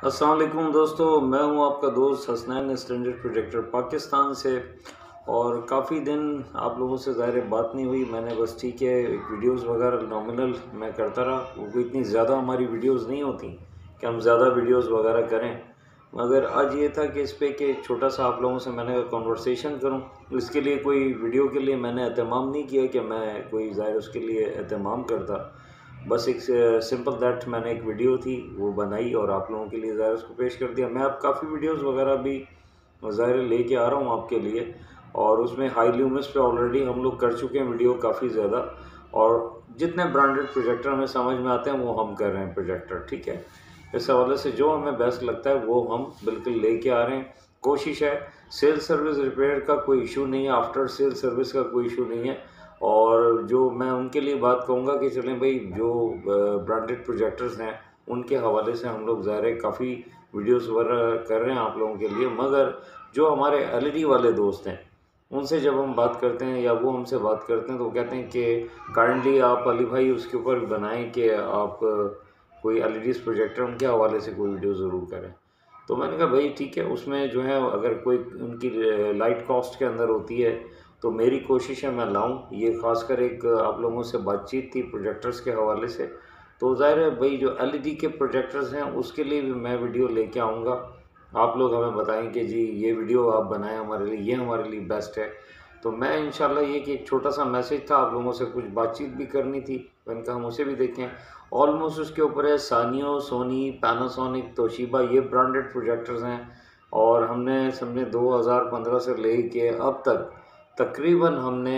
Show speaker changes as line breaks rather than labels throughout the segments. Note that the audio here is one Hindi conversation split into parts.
अस्सलाम वालेकुम दोस्तों, मैं हूं आपका दोस्त हसनैन स्टैंडर्ड प्रोजेक्टर पाकिस्तान से। और काफ़ी दिन आप लोगों से ज़ाहिर बात नहीं हुई। मैंने बस ठीक है वीडियोस वगैरह नॉमिनल मैं करता रहा, वो इतनी ज़्यादा हमारी वीडियोस नहीं होती कि हम ज़्यादा वीडियोस वगैरह करें। मगर आज ये था कि इस पे कि छोटा सा आप लोगों से मैंने कन्वर्सेशन करूं। इसके लिए कोई वीडियो के लिए मैंने एहतमाम नहीं किया कि मैं कोई ज़ाहिर उसके लिए एहतमाम करता। बस एक सिंपल दैट मैंने एक वीडियो थी वो बनाई और आप लोगों के लिए ज़ाहिर उसको पेश कर दिया। मैं अब काफ़ी वीडियोस वगैरह भी ज़ाहिर लेके आ रहा हूँ आपके लिए, और उसमें हाई ल्यूमिस पे ऑलरेडी हम लोग कर चुके हैं वीडियो काफ़ी ज़्यादा। और जितने ब्रांडेड प्रोजेक्टर हमें समझ में आते हैं वो हम कर रहे हैं प्रोजेक्टर, ठीक है। इस हवाले से जो हमें बेस्ट लगता है वो हम बिल्कुल लेके आ रहे हैं। कोशिश है, सेल सर्विस रिपेयर का कोई इशू नहीं है, आफ्टर सेल सर्विस का कोई इशू नहीं है। और जो मैं उनके लिए बात कहूँगा कि चलें भाई, जो ब्रांडेड प्रोजेक्टर्स हैं उनके हवाले से हम लोग ज़ाहिर काफ़ी वीडियोस वगैरह कर रहे हैं आप लोगों के लिए। मगर जो हमारे एलईडी वाले दोस्त हैं उनसे जब हम बात करते हैं या वो हमसे बात करते हैं तो वो कहते हैं कि काइंडली आप अली भाई उसके ऊपर बनाएं कि आप कोई एलईडी प्रोजेक्टर उनके हवाले से कोई वीडियो ज़रूर करें। तो मैंने कहा भाई ठीक है, उसमें जो है अगर कोई उनकी लाइट कॉस्ट के अंदर होती है तो मेरी कोशिश है मैं लाऊं। ये खासकर एक आप लोगों से बातचीत थी प्रोजेक्टर्स के हवाले से, तो ज़ाहिर है भाई जो एलईडी के प्रोजेक्टर्स हैं उसके लिए भी मैं वीडियो लेके आऊँगा। आप लोग हमें बताएं कि जी ये वीडियो आप बनाएं हमारे लिए, ये हमारे लिए बेस्ट है। तो मैं इंशाल्लाह ये कि एक छोटा सा मैसेज था, आप लोगों से कुछ बातचीत भी करनी थी, मैंने कहा हम उसे भी देखें। ऑलमोस्ट उसके ऊपर है सानियो, सोनी, पैनासोनिक, तोशिबा, ये ब्रांडेड प्रोजेक्टर्स हैं। और हमने समझे 2015 से ले के अब तक तकरीबन हमने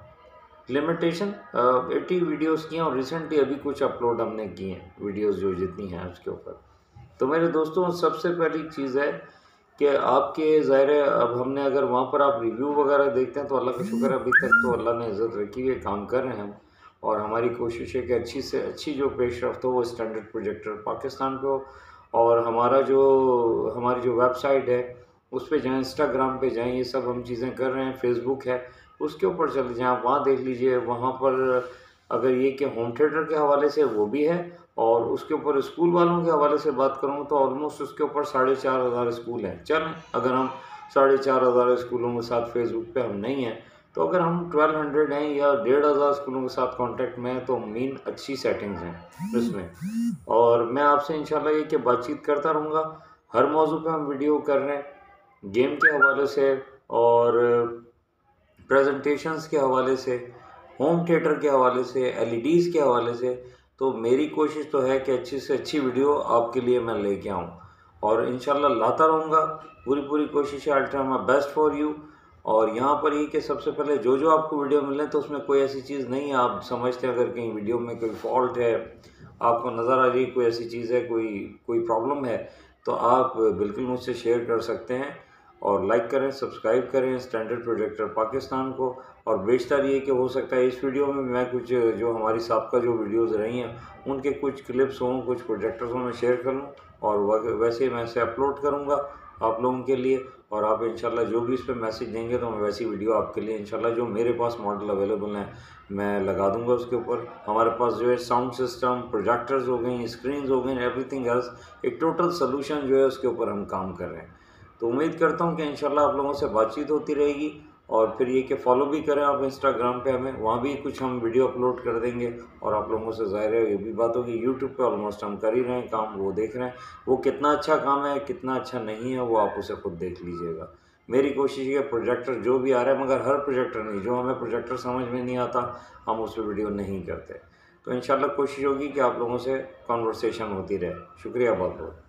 लिमिटेशन 80 वीडियोस की हैं, और रिसेंटली अभी कुछ अपलोड हमने किए हैं वीडियोस जो जितनी हैं उसके ऊपर। तो मेरे दोस्तों सबसे पहली चीज़ है कि आपके ज़ाहिर है अब हमने अगर वहाँ पर आप रिव्यू वगैरह देखते हैं तो अल्लाह का शुक्र है अभी तक तो अल्लाह ने इज़्ज़त रखी है, काम कर रहे हैं हम। और हमारी कोशिश है कि अच्छी से अच्छी जो पेशरफ्त हो वो स्टैंडर्ड प्रोजेक्टर पाकिस्तान पे हो। और हमारी जो वेबसाइट है उस पे जाएँ, इंस्टाग्राम पे जाएँ, ये सब हम चीज़ें कर रहे हैं। फेसबुक है उसके ऊपर चले जाएँ, आप वहाँ देख लीजिए। वहाँ पर अगर ये कि होम थिएटर के हवाले से वो भी है, और उसके ऊपर स्कूल वालों के हवाले से बात करूँ तो ऑलमोस्ट उसके ऊपर 4500 स्कूल हैं। चलें अगर हम 4500 स्कूलों के साथ फेसबुक पे हम नहीं हैं, तो अगर हम 1200 हैं या 1500 स्कूलों के साथ कांटेक्ट में हैं तो मीन अच्छी सेटिंग्स हैं इसमें। और मैं आपसे इंशाल्लाह ये कि बातचीत करता रहूँगा। हर मौजू पे हम वीडियो कर रहे हैं, गेम के हवाले से और प्रेजेंटेशंस के हवाले से, होम थिएटर के हवाले से, एलईडीज़ के हवाले से। तो मेरी कोशिश तो है कि अच्छी से अच्छी वीडियो आपके लिए मैं लेके आऊँ, और इंशाल्लाह लाता रहूँगा। पूरी कोशिश है, I try my best for you. और यहाँ पर ये कि सबसे पहले जो जो आपको वीडियो मिले तो उसमें कोई ऐसी चीज़ नहीं है आप समझते हैं अगर कहीं वीडियो में कोई फॉल्ट है, आपको नज़र आ रही है कोई ऐसी चीज़ है, कोई प्रॉब्लम है, तो आप बिल्कुल मुझसे शेयर कर सकते हैं। और लाइक करें, सब्सक्राइब करें स्टैंडर्ड प्रोजेक्टर पाकिस्तान को। और बेशतर ये कि हो सकता है इस वीडियो में मैं कुछ जो हमारी साबका जो वीडियोस रही हैं उनके कुछ क्लिप्स हों, कुछ प्रोजेक्टर्स हों, मैं शेयर कर लूँ और वैसे ही मैं इसे अपलोड करूँगा आप लोगों के लिए। और आप इंशाल्लाह जो भी इस पर मैसेज देंगे तो मैं वैसी वीडियो आपके लिए इंशाल्लाह जो मेरे पास मॉडल अवेलेबल हैं मैं लगा दूंगा उसके ऊपर। हमारे पास जो है साउंड सिस्टम, प्रोजेक्टर्स हो गई, स्क्रीन्स हो गई, एवरीथिंग एल्स, एक टोटल सोल्यूशन जो है उसके ऊपर हम काम कर रहे हैं। तो उम्मीद करता हूँ कि इंशाल्लाह आप लोगों से बातचीत होती रहेगी। और फिर ये कि फॉलो भी करें आप इंस्टाग्राम पे हमें, वहाँ भी कुछ हम वीडियो अपलोड कर देंगे। और आप लोगों से ज़ाहिर है ये भी बात होगी, यूट्यूब पे ऑलमोस्ट हम कर ही रहे हैं काम, वो देख रहे हैं। वो कितना अच्छा काम है कितना अच्छा नहीं है वो आप उसे खुद देख लीजिएगा। मेरी कोशिश है प्रोजेक्टर जो भी आ रहा है, मगर हर प्रोजेक्टर नहीं, जो हमें प्रोजेक्टर समझ में नहीं आता हम उस पर वीडियो नहीं करते। तो इंशाल्लाह कोशिश होगी कि आप लोगों से कॉन्वर्सेशन होती रहे। शुक्रिया बहुत बहुत।